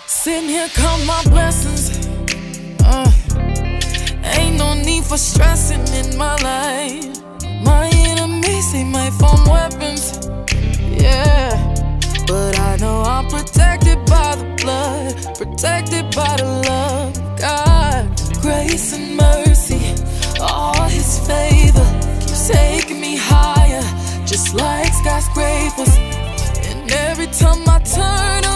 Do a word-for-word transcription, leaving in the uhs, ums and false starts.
Sitting here, count my blessings. Uh, ain't no need for stressing in my life. My enemies, they might form weapons, yeah, but I know I'm protected by the blood, protected by the love of God. Grace and mercy, all His favor keeps taking me higher, just like skyscrapers. And every time I turn